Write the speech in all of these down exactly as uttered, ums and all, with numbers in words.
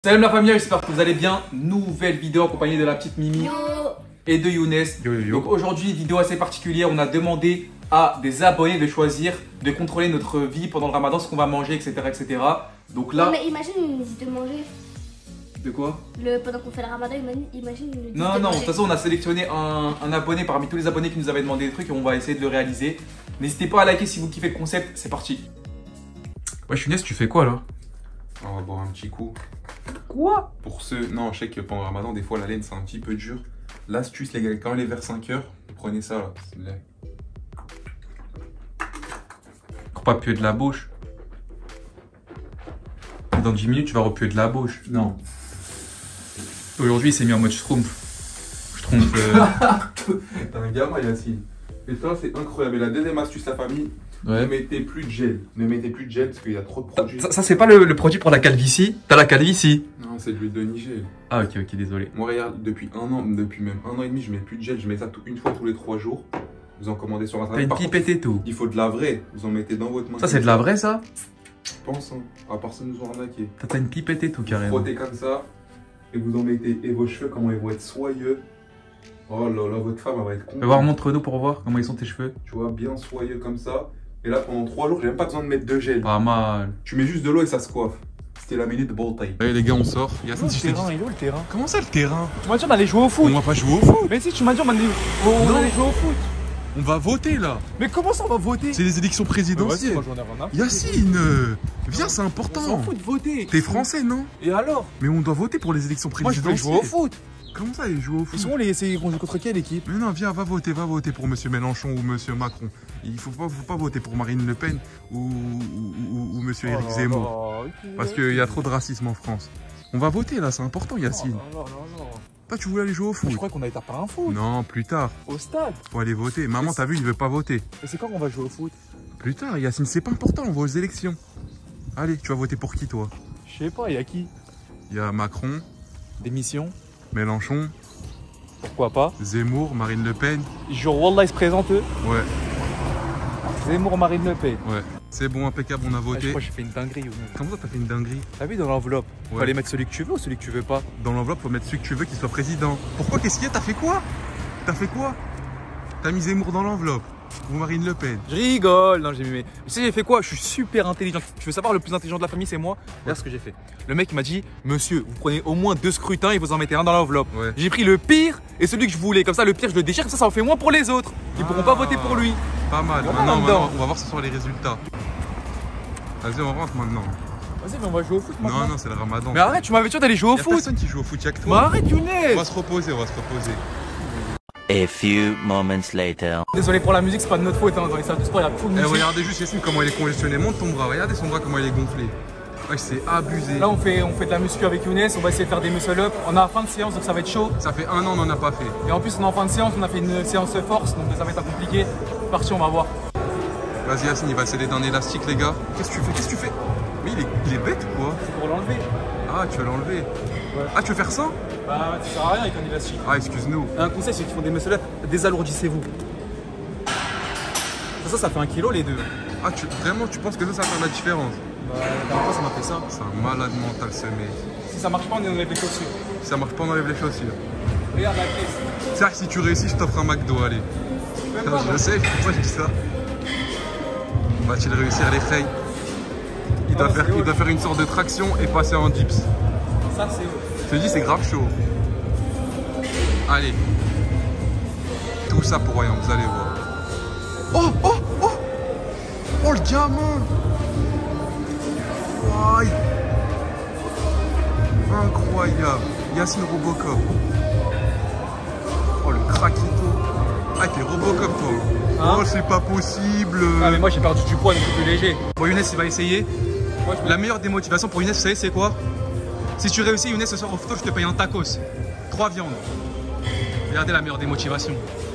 Salut la famille, j'espère que vous allez bien. Nouvelle vidéo accompagnée de la petite Mimi Yo. et de Younes. Yo, yo, yo. Donc aujourd'hui, vidéo assez particulière. On a demandé à des abonnés de choisir, de contrôler notre vie pendant le ramadan, ce qu'on va manger, et cetera et cetera. Donc là... Non mais imagine, ils nous disent de manger. De quoi? Le, pendant qu'on fait le ramadan, imagine, imagine ils nous disent Non, de non, de manger. toute façon, on a sélectionné un, un abonné parmi tous les abonnés qui nous avaient demandé des trucs et on va essayer de le réaliser. N'hésitez pas à liker si vous kiffez le concept, c'est parti. Ouais, Younes, tu fais quoi là? On va boire un petit coup. Quoi? Pour ceux... Non, je sais que pendant le ramadan, des fois, la laine, c'est un petit peu dur. L'astuce, les gars, quand il est vers cinq heures, prenez ça, là. C'est de lait. Faut pas puer de la bouche. Dans dix minutes, tu vas repuer de la bouche. Non. Aujourd'hui, il s'est mis en mode schtroumpf. Schtroumpf. Euh... T'as un gamin, Yacine. Et ça, c'est incroyable. Et la deuxième astuce, la famille, Ouais. ne mettez plus de gel. Ne mettez plus de gel parce qu'il y a trop de produits. Ça, ça c'est pas le, le produit pour la calvitie? T'as la calvitie? Non, c'est de l'huile de Nigel. Ah ok, ok, désolé. Moi, regarde, depuis un an, depuis même un an et demi, je mets plus de gel. Je mets ça tout- une fois tous les trois jours. Vous en commandez sur T'as internet. une Par contre, pipette et tout. il faut de la vraie. Vous en mettez dans votre main. Ça, c'est de la vraie, ça? Je pense, hein. À part ça, nous ont arnaqué. T'as t'as une pipette et tout, Vous carrément. frottez comme ça et vous en mettez. Et vos cheveux, comment ils vont être soyeux. Oh là là, votre femme elle va être contente. Fais voir, montre-nous pour voir comment ils sont tes cheveux. Tu vois, bien soyeux comme ça. Et là, pendant trois jours, j'ai même pas besoin de mettre de gel. Pas mal. Tu mets juste de l'eau et ça se coiffe. C'était la minute de bataille. Allez les gars, on sort. Il est Yacine, où si le je te terrain? dis... Il est où le terrain? Comment ça le terrain? Tu m'as dit on allait jouer au On foot. va pas jouer au foot. Mais si, tu m'as dit on allait, on, on Non. allait jouer au foot. On va voter là. Mais comment ça on va voter? C'est les élections Mais vas-y, présidentielles. moi j'en ai rien à foutre. Yacine, euh, viens, c'est On s'en important. fout de voter. T'es français, non? Et alors? Mais on doit voter pour les élections Moi je veux présidentielles. jouer au foot. Comment ça, aller jouer au Ils foot? sont où les c'est qu'on joue contre quelle équipe? Mais non, viens, va voter, va voter pour Monsieur Mélenchon ou Monsieur Macron. Il faut pas, faut pas voter pour Marine Le Pen ou, ou, ou, ou Monsieur Éric Oh là Zemmour. là, ok. Parce qu'il y a trop de racisme en France. On va voter là, c'est important, Yacine. Oh là là là là. Toi, tu voulais aller jouer au Je foot? crois qu'on allait taper un foot. Non, plus tard. Au stade. Faut aller voter. Maman, t'as vu, il veut pas voter. Et c'est quand qu'on va jouer au foot? Plus tard, Yacine, c'est pas important, on va aux élections. Allez, tu vas voter pour qui, toi? Je sais pas, il y a qui? Il y a Macron, Démission. Mélenchon, Pourquoi pas? Zemmour, Marine Le Pen. Genre Wallah ils se présentent eux. Ouais, Zemmour, Marine Le Pen. ouais. C'est bon, impeccable, on a Ah, je voté. crois que j'ai fait une dinguerie. Ou... Comment ça, t'as fait une dinguerie? T'as vu dans l'enveloppe? Ouais. Fallait mettre celui que tu veux ou celui que tu veux pas? Dans l'enveloppe, faut mettre celui que tu veux qui soit président. Pourquoi? Qu'est-ce qu'il y a? T'as fait quoi? T'as fait quoi? T'as mis Zemmour dans l'enveloppe. Ou Marine Le Pen. Je rigole, non j'ai mis. Tu sais j'ai fait quoi? Je suis super intelligent. Tu veux savoir le plus intelligent de la famille c'est moi? Regarde ce que j'ai fait. Le mec il m'a dit monsieur vous prenez au moins deux scrutins et vous en mettez un dans l'enveloppe. Ouais. J'ai pris le pire et celui que je voulais. Comme ça le pire je le déchire, comme ça ça en fait moins pour les autres. Ils pourront pas Ah. voter pour lui. Pas mal. On va Maintenant, là-dedans. maintenant, on va voir ce soir les résultats. Vas-y, on rentre maintenant. Vas-y mais on va jouer au foot maintenant. Non, non, c'est le ramadan. Mais arrête, tu m'avais dit d'aller jouer au Y a foot. personne qui joue au foot, y'a que Mais toi. arrête On Younes. va se reposer, on va se reposer. A few moments later. Désolé pour la musique, c'est pas de notre faute hein. Dans les salles de sport il y a trop de Eh, musique. regardez juste Yacine comment il est congestionné. Monte ton bras, regardez son bras comment il est gonflé. Ouais, c'est abusé. Là on fait, on fait de la muscu avec Younes, on va essayer de faire des muscle up. On a la fin de séance donc ça va être chaud. Ça fait un an, on n'en a pas fait. Et en plus on est en fin de séance, on a fait une séance force donc ça va être compliqué. C'est parti, on va voir. Vas-y Yacine, il va s'aider d'un élastique les gars. Qu'est-ce que tu fais? Qu'est-ce que tu fais? Mais il est, il est bête ou quoi? C'est pour l'enlever. Ah, tu veux l'enlever? Ah, tu veux faire ça? Bah ça sert à rien avec un élastique. Ah, excuse-nous. Un conseil c'est qu'ils font des muscle up, désalourdissez-vous. Ça, ça fait un kilo les deux. Ah, tu, vraiment, tu penses que ça, ça va faire la différence? Bah la dernière fois ça m'a fait ça. C'est un malade mental ce mec. Si ça marche pas on enlève les chaussures. Si ça marche pas, on enlève les chaussures. Regarde la caisse. C'est vrai que si tu réussis, je t'offre un McDo, allez. Même Non, pas, je moi. le sais, pourquoi je dis ça? Va-t-il réussir les failles? Il doit, Ah, faire, c'est il haut. doit faire une sorte de traction et passer en dips. Ça c'est Je te dis, c'est grave chaud. Allez. Tout ça pour rien, vous allez voir. Oh, oh, oh! Oh, le gamin! Aïe! Incroyable! Yacine Robocop. Oh, le craquito. Ah, t'es Robocop, toi. Hein? Oh, c'est pas possible. Ah mais moi j'ai perdu du poids donc c'est plus léger. Bon, Younes, il va essayer. Moi, je... La meilleure des motivations pour Younes, vous savez, c'est quoi? Si tu réussis, Younes, ce soir au photo, je te paye un tacos. Trois viandes. Regardez la meilleure des motivations.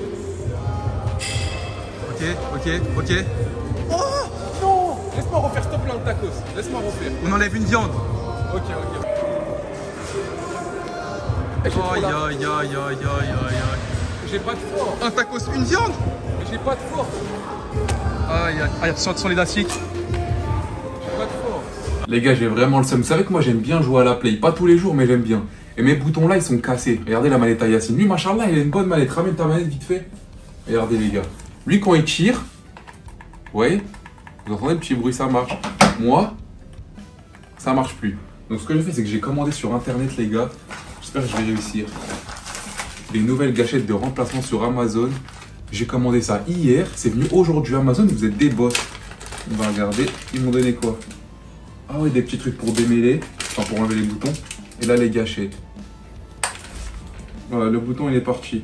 Ok, ok, ok. Oh non. Laisse-moi refaire s'il te plaît un tacos. Laisse-moi refaire. On enlève une viande. Ok ok. Eh, j'ai trop Aïe, la- aïe, aïe, aïe, aïe, aïe, aïe. J'ai pas de force. Un tacos, une viande. Mais j'ai pas de force. Aïe, aïe, aïe, attention, attention l'élastique. J'ai pas de force. Les gars, j'ai vraiment le seum. Vous savez que moi, j'aime bien jouer à la play. Pas tous les jours, mais j'aime bien. Et mes boutons là, ils sont cassés. Regardez la manette à Yacine. Lui, machallah, il a une bonne manette. Ramène ta manette vite fait. Regardez, les gars. Lui, quand il tire, vous voyez, vous entendez le petit bruit, ça marche. Moi, ça marche plus. Donc, ce que j'ai fait, c'est que j'ai commandé sur internet, les gars. J'espère que je vais réussir. Des nouvelles gâchettes de remplacement sur Amazon. J'ai commandé ça hier. C'est venu aujourd'hui. Amazon, vous êtes des boss. On va regarder. Ils m'ont donné quoi? Ah ouais, des petits trucs pour démêler. Enfin, pour enlever les boutons. Et là, les gâchettes. Voilà, le bouton, il est parti.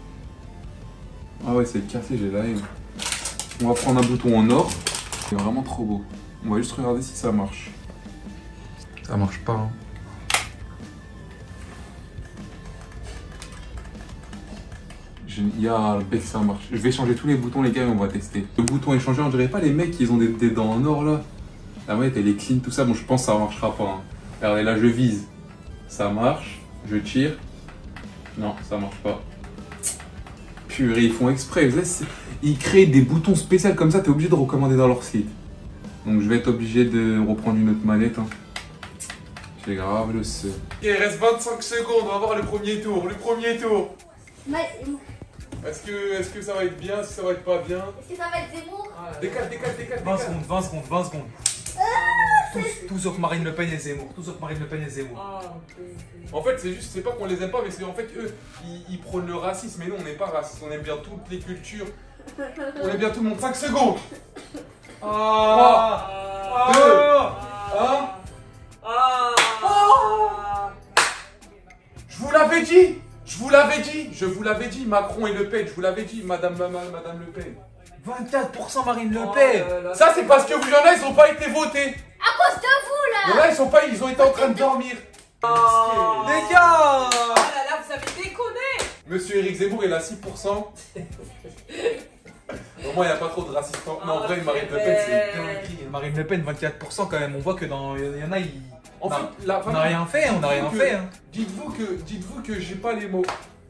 Ah ouais, c'est cassé, j'ai la haine. On va prendre un bouton en or. C'est vraiment trop beau. On va juste regarder si ça marche. Ça marche pas, hein. Il y a le bec, ça marche. Je vais changer tous les boutons, les gars, et on va tester. Le bouton est changé, on dirait pas les mecs qui ont des, des dents en or là. La manette elle est clean, tout ça. Bon, je pense que ça marchera pas. Hein. Regardez, là je vise. Ça marche. Je tire. Non, ça marche pas. Purée, ils font exprès. Vous savez, ils créent des boutons spéciaux comme ça, t'es obligé de recommander dans leur site. Donc je vais être obligé de reprendre une autre manette. Hein. C'est grave le seul. Il reste vingt-cinq secondes, on va voir le premier tour. Le premier tour. Mais, Est-ce que, est-ce que ça va être bien, si ça va être pas bien? est-ce que ça va être Zemmour? Décale, décale, décale, vingt décale. secondes, vingt secondes, vingt secondes. Tout, tout sauf Marine Le Pen et Zemmour. Tout sauf Marine Le Pen et Zemmour. En fait, c'est juste, c'est pas qu'on les aime pas, mais c'est en fait eux, ils, ils prônent le racisme. Mais nous, on n'est pas raciste, on aime bien toutes les cultures. On aime bien tout le monde. cinq secondes. Ah, trois, deux, un. Je vous l'avais dit. Je vous l'avais dit. Je vous l'avais dit. Macron et Le Pen. Je vous l'avais dit, Madame, Madame, Madame Le Pen. vingt-quatre pour cent Marine Le Pen. Ça, c'est parce que vous, y en a, ils ont pas été votés. À cause de vous Il y en a, ils sont pas, ils ont été en train de dormir. Les gars. Oh là là, vous avez déconné. Monsieur Éric Zemmour, il a six pour cent. Au moins, il n'y a pas trop de racisme. Mais en vrai, Marine Le Pen, c'est dingue. Marine Le Pen, vingt-quatre pour cent quand même. On voit que dans. Il y en a, ils. En Non, fait, la on n'a rien fait, on n'a rien que- fait. Hein. Dites-vous que, dites-vous que j'ai pas les mots.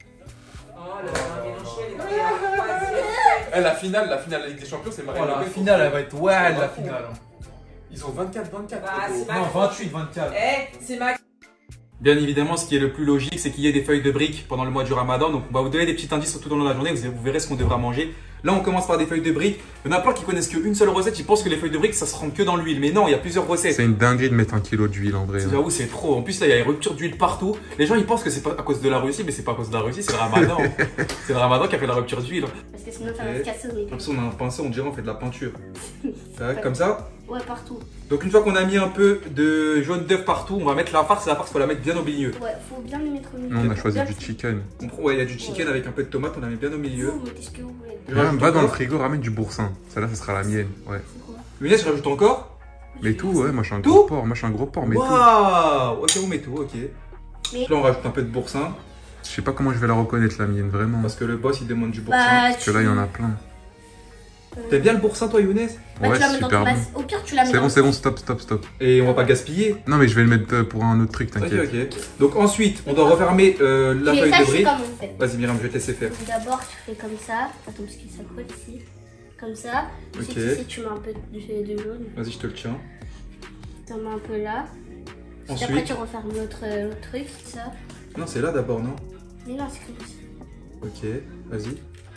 Oh là là, Mélenchon, elle était à troisième. Eh, la finale, la finale de la Ligue des Champions, c'est Marine Voilà, Le la Pen. finale, elle va être wild, la finale. Ils ont vingt-quatre vingt-quatre. Bah, frérot. c'est Non, Macron. vingt-huit vingt-quatre. Eh, c'est ma. Bien évidemment, ce qui est le plus logique, c'est qu'il y ait des feuilles de briques pendant le mois du Ramadan. Donc, on va vous donner des petits indices tout au long de la journée. Vous, vous verrez ce qu'on devra manger. Là, on commence par des feuilles de briques. Il y en a plein qui connaissent qu'une seule recette. Ils pensent que les feuilles de briques, ça se rend que dans l'huile. Mais non, il y a plusieurs recettes. C'est une dinguerie de mettre un kilo d'huile en vrai. hein. J'avoue, c'est trop. En plus, là, il y a des ruptures d'huile partout. Les gens, ils pensent que c'est pas à cause de la Russie, mais c'est pas à cause de la Russie, c'est le Ramadan. C'est le Ramadan qui a fait la rupture d'huile. Parce que sinon ça va se casser au milieu. Comme ça, on a un pinceau, on dirait on fait de la peinture. Tac, comme ça. Ouais, partout. Donc, une fois qu'on a mis un peu de jaune d'œuf partout, on va mettre la farce. La farce, faut la mettre bien au milieu. Ouais, faut bien les mettre au milieu. Nous, on a choisi Bien du le- chicken. On prend- Ouais, il y a du chicken avec un peu de tomate, on la met bien au milieu. Vous mettez ce que vous voulez. Je Va, rajoute va dans le encore. frigo, ramène du boursin. Celle-là, ce sera la mienne. Ouais. C'est quoi? Younes, je rajoute encore. Mais tout, ouais, moi je suis un Tout gros porc. Moi je suis un gros porc, mais tout. Waouh. Ok, on met tout, ok. Mais- Là, on rajoute un peu de boursin. Je sais pas comment je vais la reconnaître, la mienne, vraiment. Parce que le boss, il demande du boursin. Bah, Parce que là, il y en a plein. T'aimes bien le boursin, toi, Younes? Bah, Ouais, tu la mets dans super ton bon. bas- Au pire, tu la mets C'est dans bon, le- c'est bon, stop, stop, stop. Et on va pas gaspiller. Non, mais je vais le mettre euh, pour un autre truc, Ok, t'inquiète. ok. Donc ensuite, on doit refermer euh, la Et feuille ça, de je sais briques. comment on fait. Vas-y, Myriam, je vais te laisser faire. Donc, D'abord, tu fais comme ça. Attends, parce que ça colle ici. Comme ça. Ensuite, Ok. ici, tu mets un peu de, de jaune. Vas-y, je te le tiens. Tu en mets un peu là. Ensuite, Ensuite. après, tu refermes l'autre euh, l'autre truc, ça. Non, c'est là d'abord, non? Mais non, c'est comme ça. Ok, vas-y.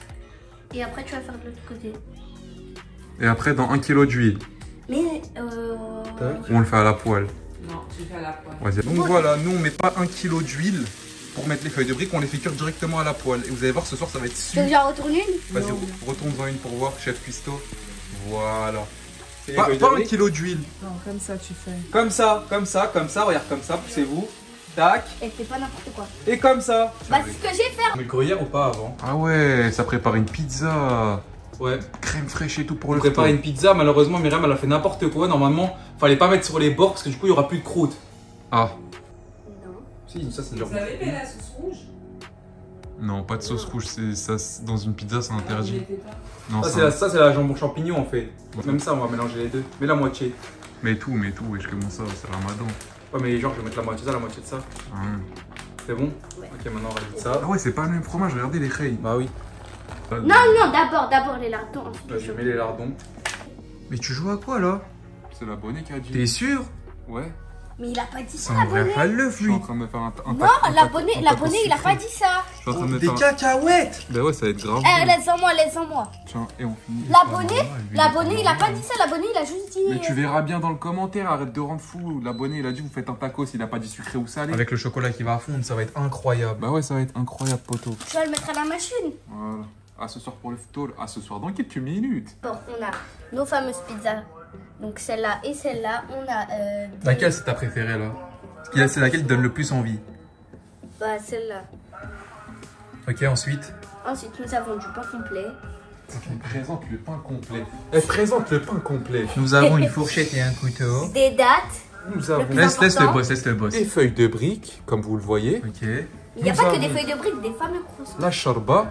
Et après, tu vas faire de l'autre côté. Et après, dans un kilo d'huile, Mais, euh... Tac. on le fait à la poêle. Non, j'ai fait à la poêle. Vas-y. Donc voilà, nous on met pas un kilo d'huile pour mettre les feuilles de briques, on les fait cuire directement à la poêle. Et vous allez voir, ce soir ça va être Tu veux super. que j'en retourne une? Vas-y, Non. re- retourne-en une pour voir, chef cuistot. Voilà. C'est les Pas, feuilles de pas un briques. kilo d'huile. Non, comme ça, tu fais. Comme ça, comme ça, comme ça, regarde comme ça, poussez-vous. Tac. Et fais pas n'importe quoi. Et comme ça. Bah, c'est ce que j'ai fait. On met le gruyère ou pas avant? Ah ouais, ça prépare une pizza. Ouais. Crème fraîche et tout pour On le prépare repas. une pizza, malheureusement Myriam elle a fait n'importe quoi. Normalement, fallait pas mettre sur les bords parce que du coup il y aura plus de croûte. Ah, Non. Si, ça c'est genre. Vous avez fait la sauce rouge? non, pas de sauce rouge, c'est ça, c'est- dans une pizza c'est Vous interdit. mettez pas. Non, Ça ça- c'est la, ça, c'est la jambon champignon en fait. Ouais. Même ça on va mélanger les deux. Mais la moitié. Mais tout, mais tout, wesh, comment ça, c'est ramadan. Ouais mais genre je vais mettre la moitié de ça, la moitié de ça. Ah, C'est bon? Ouais. Ok maintenant on rajoute ça. Ah ouais, c'est pas le même fromage, regardez les reilles. Bah oui. Non, non, d'abord, d'abord les lardons. ensuite les Vas-y, choses. mets les lardons. Mais tu joues à quoi là? C'est l'abonné qui a dit. T'es sûr? Ouais. Mais il a pas dit C'est ça, un vrai l'abonné. râleux, Je suis lui. en train de me faire un, un Non, tac- un tac- l'abonné, un l'abonné, tacos il a pas sucré. dit ça. Je suis en train de me Des faire un... cacahuètes. Bah ouais, ça va être grave. Eh, laisse-en moi, laisse-en moi. Tiens, et on finit. L'abonné, Ah, lui, l'abonné, il a pas normal. dit ça. L'abonné, il a juste dit. Mais tu verras bien dans le commentaire, arrête de rendre fou. L'abonné, il a dit vous faites un tacos, il a pas dit sucré ou salé. Avec le chocolat qui va fondre, ça va être incroyable. Bah ouais, ça va être incroyable, poteau. Tu vas le mettre à la machine. Voilà. À ce soir pour leftol. À ce soir dans quelques minutes. Bon, on a nos fameuses pizzas. Donc celle-là et celle-là. On a. Euh, des- Laquelle c'est ta préférée là? C'est laquelle qui donne le plus envie? Bah, celle-là. Ok, ensuite. Ensuite, nous avons du pain complet. Présente le pain complet. Elle présente le pain complet. Nous avons une fourchette et un couteau. Des dates. Nous avons plus Laisse, laisse le important. boss, laisse le boss. des feuilles de briques, comme vous le voyez. Ok, Il n'y a Nous pas que avons- des feuilles de briques, des fameux croissants. La charba.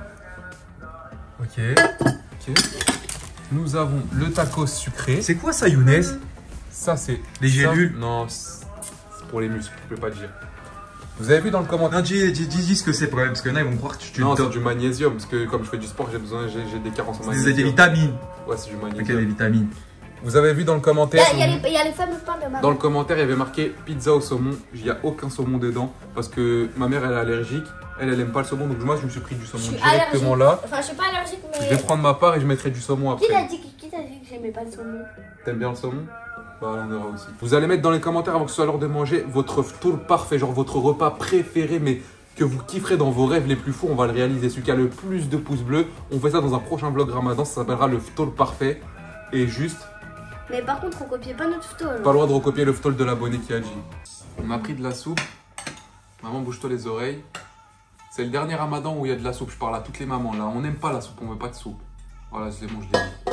ok. Ok. Nous avons le tacos sucré. C'est quoi ça, Younes? Ça, c'est. Les ça- gélules. Non, c'est pour les muscles, je peux pas dire. Vous avez vu dans le commentaire? Non, dis, dis, dis, dis ce que c'est pour eux, parce que là, ils vont croire que tu, tu Non, le c'est donnes. du magnésium, parce que comme je fais du sport, j'ai besoin, j'ai j'ai des carences en C'est magnésium. des vitamines. Ouais, c'est du Ok, des magnésium. vitamines. Vous avez vu dans le Il y, commentaire? a- il y a les- il y a les fameux pains de maman. Dans le commentaire, il y avait marqué pizza au saumon. Il n'y a aucun saumon dedans parce que ma mère elle est allergique. Elle, elle aime pas le saumon, donc moi je me suis pris du Je saumon suis directement allergique. là. Enfin, je suis pas allergique, Je vais mais. prendre ma part et je mettrai du saumon Qui t'a après. dit, qui t'a dit que j'aimais pas le saumon? T'aimes bien le saumon? Bah on aura aussi. Vous allez mettre dans les commentaires avant que ce soit l'heure de manger votre tour parfait, genre votre repas préféré, mais que vous kifferez dans vos rêves les plus fous. On va le réaliser. Celui qui a le plus de pouces bleus, on fait ça dans un tour vlog Ramadan. Ça s'appellera le tour parfait. Et juste, Mais par contre, on copiait pas notre photo. pas le droit de recopier le tour de l'abonné qui a dit. On a pris de la soupe. Maman, bouge-toi les oreilles. C'est le dernier ramadan où il y a de la soupe. Je parle à toutes les mamans là. On n'aime pas la soupe, on veut pas de soupe. Voilà, je l'ai mangé.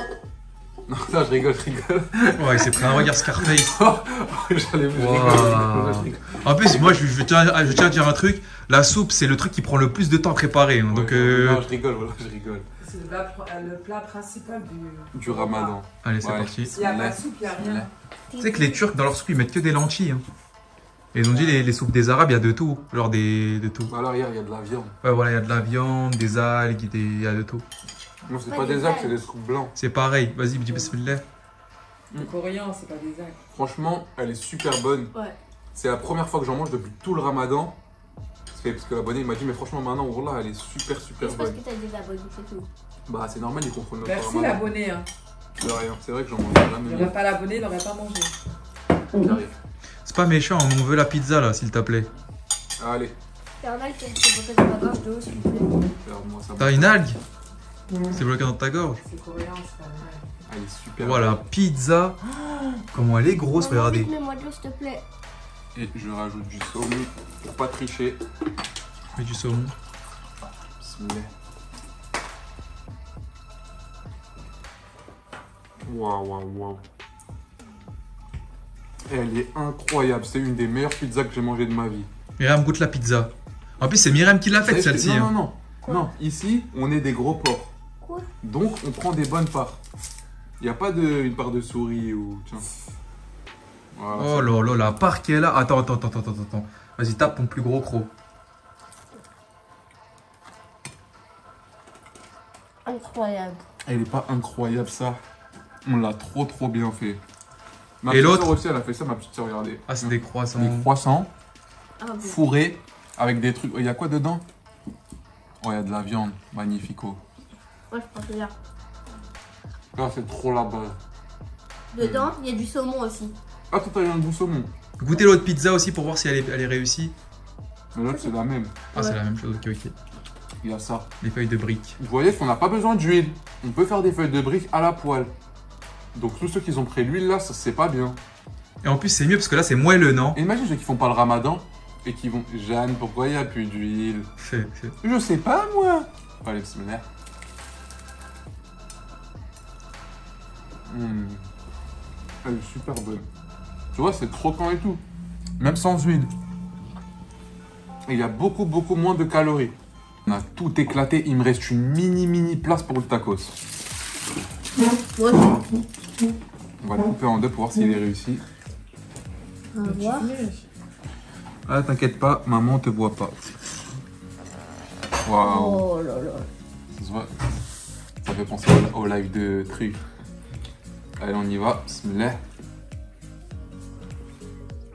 Non, non, je rigole, je rigole. Ouais, il s'est pris un regard Scarface. J'allais vous Wow. rigoler. Je rigole. En plus, moi, je, je, tiens, je tiens à dire un truc. La soupe, c'est le truc qui prend le plus de temps à préparer. hein. Donc, Ouais, euh... Non, je rigole, voilà, je rigole. C'est le plat, le plat principal du, Du ramadan. allez, c'est Ouais. parti. S'il n'y a pas de soupe, il n'y a rien. Tu sais que les Turcs, dans leur soupe, ils mettent que des lentilles. hein. Et ils ont dit, les, les soupes des Arabes, il y a de tout. Genre des, de tout. Alors, regarde, il y a de la viande. Ouais, voilà, il y a de la viande, des algues, des- il y a de tout. Non, c'est Pas pas des des algues, algues. c'est des trucs blancs. C'est pareil. Vas-y, dis bismillah. Le coréen, c'est pas des algues. Franchement, elle est super bonne. Ouais. C'est la première fois que j'en mange depuis tout le ramadan. Parce que, parce que l'abonné il m'a dit, mais franchement, maintenant, Wallah, elle est super, super C'est parce bonne. que t'as dit la bonne, c'est tout. Bah, c'est normal, ils contrôlent notre Merci ramadan. l'abonné. Hein. De rien, c'est vrai que j'en mange Il jamais. n'y aurait pas l'abonné, il n'aurait pas mangé. J'arrive. C'est pas méchant, on veut la pizza là, s'il te plaît. Allez, Il y en a qui se bloqué dans ma gorge de haut, s'il vous plaît. regarde-moi ça. T'as une algue? C'est bloqué dans ta gorge. C'est coréen, c'est pas vrai. Elle est super Voilà, pizza. Comment elle est grosse, Maman, regardez. vite, mets-moi de l'eau, s'il te plaît. bonne. Et je rajoute du saumon pour pas tricher. Mets du saumon. Bismillah. Waouh, waouh, waouh. Elle est incroyable. C'est une des meilleures pizzas que j'ai mangées de ma vie. Myriam goûte la pizza. En plus, c'est Myriam qui l'a faite, Savez, celle-ci. Non, hein. non, non. Quoi Non, ici, on est des gros porcs. Quoi? Donc, on prend des bonnes parts. Il n'y a pas de, une part de souris ou. Tiens. Voilà, Oh ça- là là, la part qui est là. Attends, attends, attends, attends, attends. Vas-y, tape ton plus gros croc. Incroyable. Elle est pas incroyable, ça. On l'a trop, trop bien fait. Ma Et petite l'autre sœur aussi, elle a fait ça, ma petite sœur, regardez. Ah, c'est des croissants. Des croissants Ah bon. fourrés avec des trucs. Il y a quoi dedans? Oh, il y a de la viande. Magnifico. Moi, je pense bien. Là, c'est trop la base. Dedans, il y a du saumon aussi. Ah, toi, t'as eu un goût saumon. Goûtez l'autre pizza aussi pour voir si elle est, elle est réussie. Mais l'autre, c'est la même. Ah, c'est la même chose, ok, ok. Il y a ça. Les feuilles de briques. Vous voyez, on n'a pas besoin d'huile. On peut faire des feuilles de briques à la poêle. Donc, tous ceux qui ont pris l'huile, là, ça, c'est pas bien. Et en plus, c'est mieux parce que là, c'est moelleux, non? Et imagine ceux qui font pas le ramadan et qui vont. Jeanne, pourquoi il n'y a plus d'huile? C'est- c'est- Je sais pas, moi. Allez, bismillah. Mmh. Elle est super bonne. Tu vois, c'est croquant et tout. Même sans huile. Et il y a beaucoup, beaucoup moins de calories. On a tout éclaté. Il me reste une mini, mini place pour le tacos. Ouais. On va le couper en deux pour voir s'il est réussi. On va voir. Ah, t'inquiète pas, maman te voit pas. Waouh. Oh là là. Ça se voit. Ça fait penser au, au live de truc. Allez, on y va. Bismillah.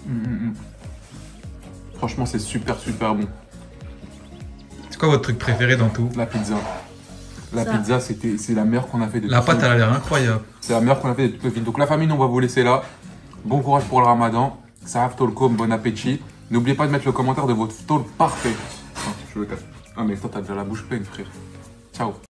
Mmh, mmh. Franchement, c'est super, super bon. C'est quoi votre truc préféré dans tout? La pizza. La Ça. pizza, c'était, c'est la meilleure qu'on a fait de La toute pâte, notre elle a vie. l'air incroyable. C'est la meilleure qu'on a fait de toute notre vie. Donc la famille, nous, on va vous laisser là. Bon courage pour le ramadan. Saraf Tolkom, bon appétit. N'oubliez pas de mettre le commentaire de votre tôle parfait. Ah, je le casse. Ah mais toi, t'as déjà la bouche pleine, frère. Ciao.